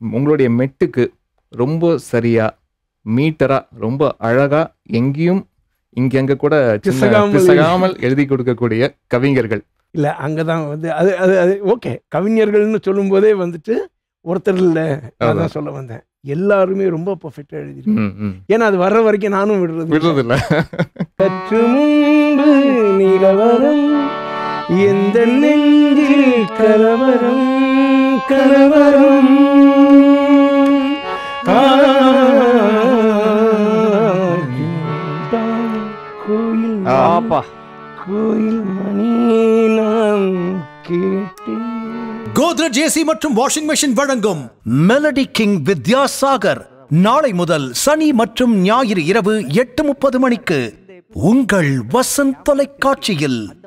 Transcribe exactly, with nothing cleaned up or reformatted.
உங்களுடைய மெட்டுக்கு ரொம்ப சரியா மீட்டரா ரொம்ப அழகா எங்கேயும் இங்க அங்க கூட பிசகாமல் எழுதி கொடுக்கக்கூடிய கவிஞர்கள் இல்ல. அங்கதான் வந்து அது அது அது ஓகே. கவிஞர்கள்னு சொல்லும் போதே வந்துட்டு ஒருத்தர் இல்ல, அதான் சொல்ல வந்தேன். எல்லாருமே ரொம்ப பர்ஃபெக்டா எழுதிருக்காங்க. ஏன்னா அது வர்ற வரைக்கும் நானும் விடுறது விடுறது இல்ல. சற்று முன்பு நிலவரம் எந்த நெஞ்சில் கலவரம் கலவரம் கோயில் ஆப்பா கோயில் மணி நான் கேட்டேன். கோத்ரெஜ் ஏசி மற்றும் வாஷிங் மெஷின் வழங்கும் மெலடி கிங் வித்யாசாகர் நாளை முதல் சனி மற்றும் ஞாயிறு இரவு எட்டு முப்பது மணிக்கு உங்கள் வசந்த் தொலைக்காட்சியில்.